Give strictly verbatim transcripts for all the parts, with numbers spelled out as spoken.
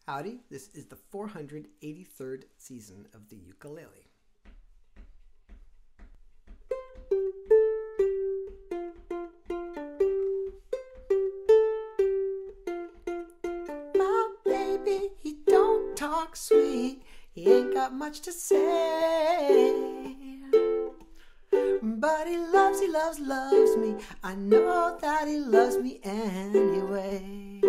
Howdy, this is the four hundred eighty-third season of the ukulele. My baby, he don't talk sweet, he ain't got much to say. But he loves, he loves, loves me. I know that he loves me anyway.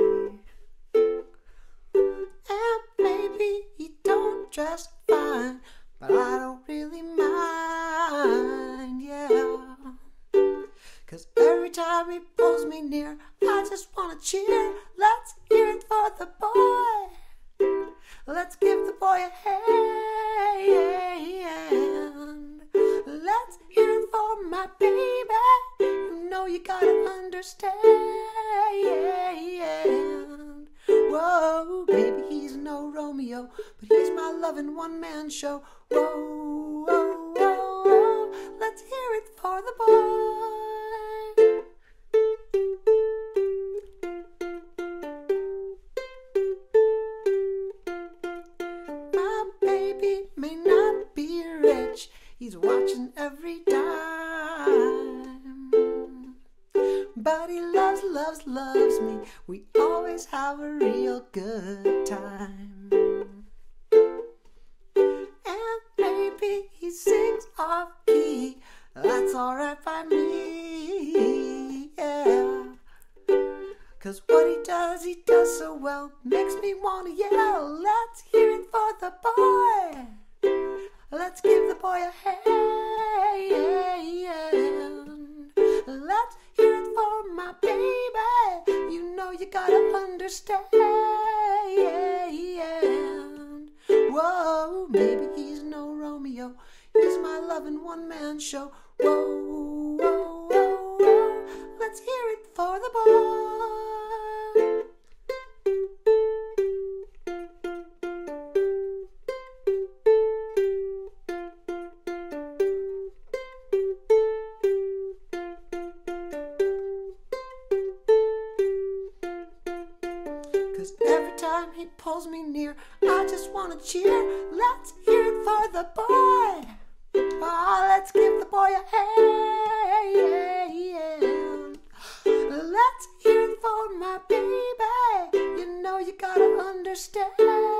And maybe he don't dress fine, but I don't really mind, yeah. Cause every time he pulls me near, I just wanna cheer. Let's hear it for the boy. Let's give the boy a hand. Let's hear it for my baby. You know you gotta understand. Whoa, baby, he's no Romeo, but he's my loving one-man show. Whoa, whoa, whoa, whoa. Let's hear it for the boy. My baby may not be rich, he's watching every dime, but he loves, loves, loves me. We always have a real good time. And maybe he sings off key, that's alright by me, yeah. Cause what he does, he does so well, makes me wanna yell. Let's hear it for the boy. Let's give the boy a hand. Let's hear it for my baby. You know you gotta understand. Whoa, maybe he's no Romeo, he's my loving one-man show. Whoa, whoa, whoa, whoa. Let's hear it for the boy. Cause every time he pulls me near, I just wanna cheer. Let's hear it for the boy. Oh, let's give the boy a hand. Let's hear it for my baby. You know you gotta understand.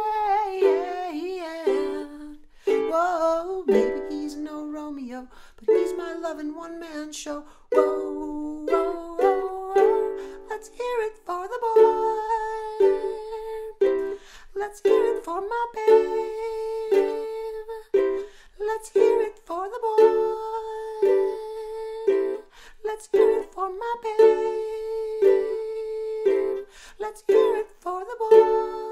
Whoa, maybe he's no Romeo, but he's my loving one-man show. Whoa, whoa, whoa, whoa. Let's hear it for the boy. Let's hear it for my babe. Let's hear it for the boy. Let's hear it for my babe. Let's hear it for the boy.